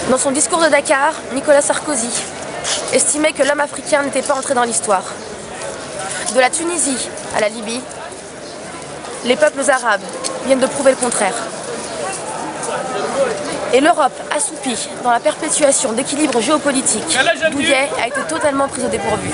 Dans son discours de Dakar, Nicolas Sarkozy estimait que l'homme africain n'était pas entré dans l'histoire. De la Tunisie à la Libye, les peuples arabes viennent de prouver le contraire. Et l'Europe, assoupie dans la perpétuation d'équilibres géopolitiques, Douillet a été totalement prise au dépourvu.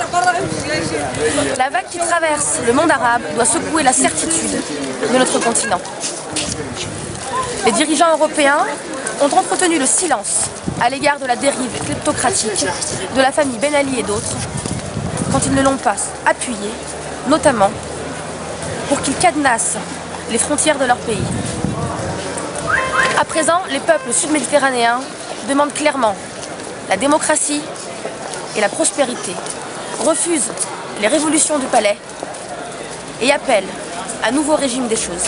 La vague qui traverse le monde arabe doit secouer la certitude de notre continent. Les dirigeants européens ont entretenu le silence à l'égard de la dérive kleptocratique de la famille Ben Ali et d'autres, quand ils ne l'ont pas appuyé, notamment pour qu'ils cadenassent les frontières de leur pays. À présent, les peuples sud-méditerranéens demandent clairement la démocratie et la prospérité, refusent les révolutions du palais et appellent à un nouveau régime des choses.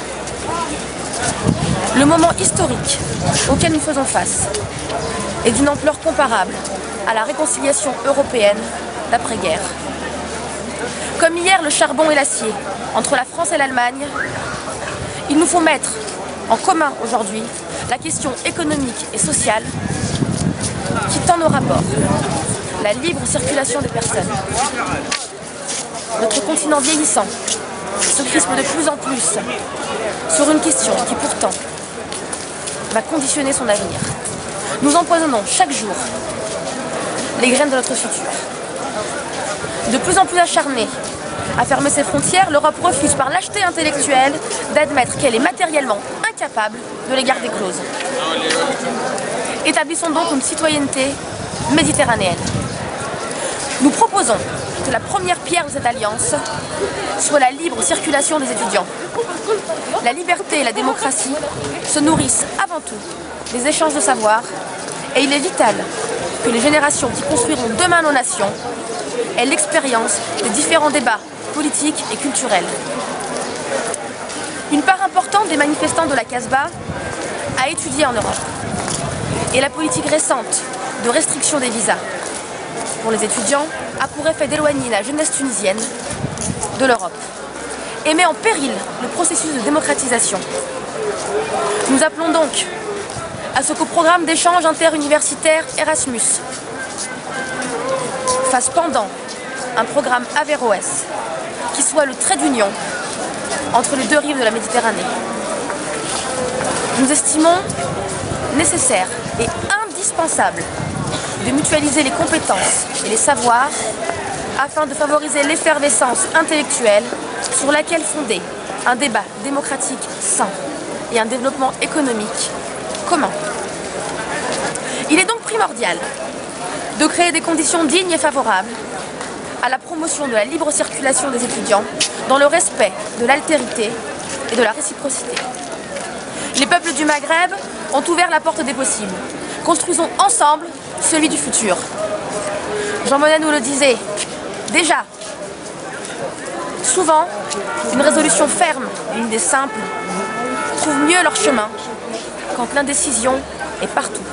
Le moment historique auquel nous faisons face est d'une ampleur comparable à la réconciliation européenne d'après-guerre. Comme hier le charbon et l'acier entre la France et l'Allemagne, il nous faut mettre en commun aujourd'hui la question économique et sociale qui tend nos rapports, la libre circulation des personnes. Notre continent vieillissant se crispe de plus en plus sur une question qui pourtant va conditionner son avenir. Nous empoisonnons chaque jour les graines de notre futur. De plus en plus acharnée à fermer ses frontières, l'Europe refuse par lâcheté intellectuelle d'admettre qu'elle est matériellement incapable de les garder closes. Établissons donc une citoyenneté méditerranéenne. Nous proposons que la première pierre de cette alliance soit la libre circulation des étudiants. La liberté et la démocratie se nourrissent avant tout des échanges de savoir et il est vital que les générations qui construiront demain nos nations aient l'expérience des différents débats politiques et culturels. Une part importante des manifestants de la Casbah a étudié en Europe et la politique récente de restriction des visas pour les étudiants a pour effet d'éloigner la jeunesse tunisienne de l'Europe et met en péril le processus de démocratisation. Nous appelons donc à ce qu'au programme d'échange interuniversitaire Erasmus fasse pendant un programme Averroès qui soit le trait d'union entre les deux rives de la Méditerranée. Nous estimons nécessaire et indispensable de mutualiser les compétences et les savoirs afin de favoriser l'effervescence intellectuelle sur laquelle fonder un débat démocratique sain et un développement économique commun. Il est donc primordial de créer des conditions dignes et favorables à la promotion de la libre circulation des étudiants dans le respect de l'altérité et de la réciprocité. Les peuples du Maghreb ont ouvert la porte des possibles. Construisons ensemble celui du futur. Jean Monnet nous le disait déjà. Souvent, une résolution ferme et une idée simple trouvent mieux leur chemin quand l'indécision est partout.